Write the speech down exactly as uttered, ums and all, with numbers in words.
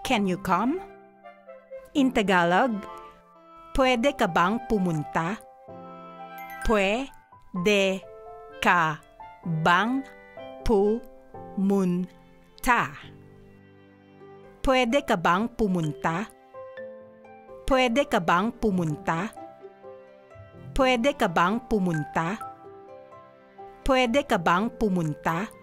Can you come? In Tagalog, pwede ka bang pumunta? Pwede ka bang pumunta? Pwede ka bang pumunta? Pwede ka bang pumunta? Pwede ka bang pumunta? Pwede ka bang pumunta?